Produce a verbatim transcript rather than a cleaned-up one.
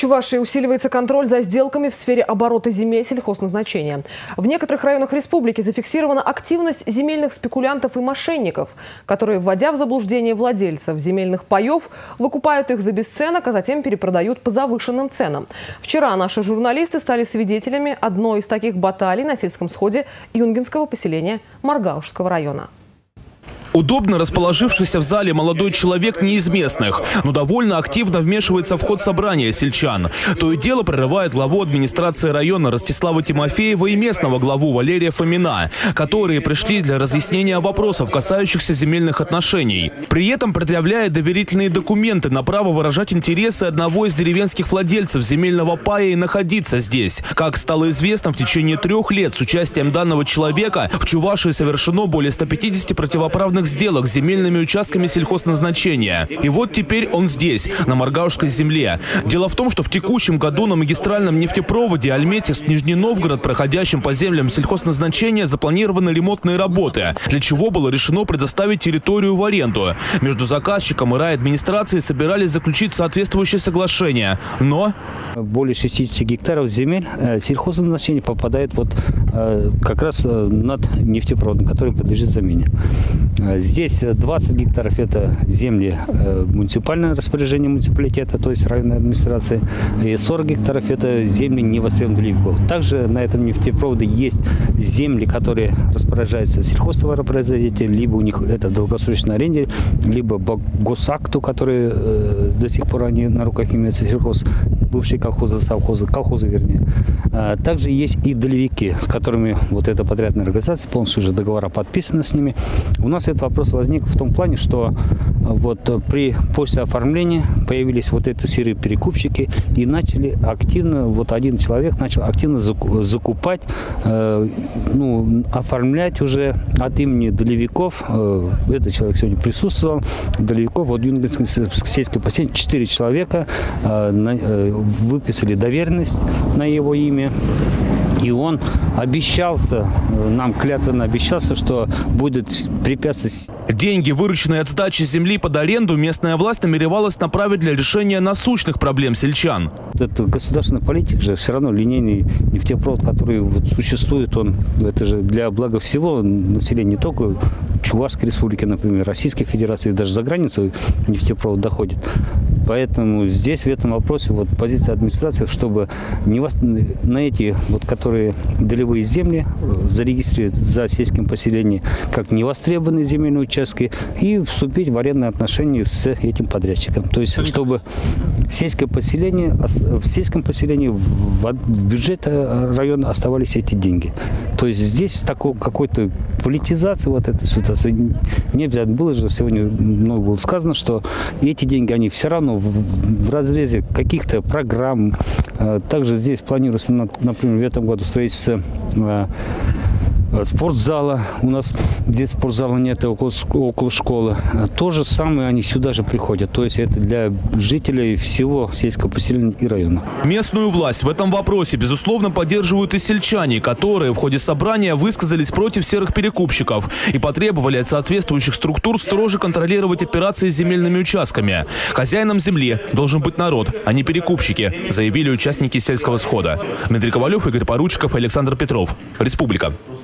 Чувашии усиливается контроль за сделками в сфере оборота земель сельхозназначения. В некоторых районах республики зафиксирована активность земельных спекулянтов и мошенников, которые, вводя в заблуждение владельцев земельных паев, выкупают их за бесценок, а затем перепродают по завышенным ценам. Вчера наши журналисты стали свидетелями одной из таких баталий на сельском сходе юнгинского поселения Маргаушского района. Удобно расположившийся в зале молодой человек не из местных, но довольно активно вмешивается в ход собрания сельчан. То и дело прерывает главу администрации района Ростислава Тимофеева и местного главу Валерия Фомина, которые пришли для разъяснения вопросов, касающихся земельных отношений. При этом предъявляет доверительные документы на право выражать интересы одного из деревенских владельцев земельного пая и находиться здесь. Как стало известно, в течение трех лет с участием данного человека в Чувашии совершено более ста пятидесяти противоправных сделок с земельными участками сельхозназначения. И вот теперь он здесь, на Маргаушской земле. Дело в том, что в текущем году на магистральном нефтепроводе Альметьевск-Нижний Новгород, проходящем по землям сельхозназначения, запланированы ремонтные работы, для чего было решено предоставить территорию в аренду. Между заказчиком и райадминистрацией собирались заключить соответствующее соглашение. Но более шестидесяти гектаров земель сельхозназначения попадает вот как раз над нефтепроводом, который подлежит замене. Здесь двадцать гектаров – это земли муниципального распоряжения муниципалитета, то есть районной администрации, и сорок гектаров – это земли невостребованных деревьев. Также на этом нефтепроводе есть земли, которые распоряжаются сельхозтоваропроизводитель, либо у них это долгосрочная аренда, либо по госакту, который э, до сих пор они на руках имеются, сельхоз, бывшие колхозы, совхозы, колхозы вернее. А также есть и долевики, с которыми вот эта подрядная организация, полностью уже договора подписаны с ними. У нас этот вопрос возник в том плане, что вот при, после оформления появились вот эти серые перекупщики и начали активно, вот один человек начал активно закупать, э, ну, оформлять уже от имени долевиков. Э, этот человек сегодня присутствовал. Долевиков, вот юнгинское сельское поселение, четыре человека э, на, э, выписали доверенность на его имя. И он обещался, нам клятвенно обещался, что будет препятствовать. Деньги, вырученные от сдачи земли под аренду, местная власть намеревалась направить для решения насущных проблем сельчан. Это государственная политика же, все равно линейный нефтепровод, который вот существует, он это же для блага всего населения, не только Чувашской республики, например, Российской Федерации, даже за границу нефтепровод доходит. Поэтому здесь в этом вопросе вот позиция администрации, чтобы не вос... на эти, вот, которые долевые земли зарегистрировать за сельским поселением как невостребованные земельные участки и вступить в арендные отношения с этим подрядчиком. То есть, чтобы сельское поселение, в сельском поселении в бюджете района оставались эти деньги. То есть здесь такой какой-то политизации вот этой ситуации не обязательно. Было же сегодня много было сказано, что эти деньги, они все равно в разрезе каких-то программ. Также здесь планируется, например, в этом году строительство спортзала. У нас здесь спортзала нет, около, около школы. То же самое они сюда же приходят. То есть это для жителей всего сельского поселения и района. Местную власть в этом вопросе, безусловно, поддерживают и сельчане, которые в ходе собрания высказались против серых перекупщиков и потребовали от соответствующих структур строже контролировать операции с земельными участками. Хозяином земли должен быть народ, а не перекупщики, заявили участники сельского схода. Дмитрий Ковалев, Игорь Поручиков, Александр Петров. Республика.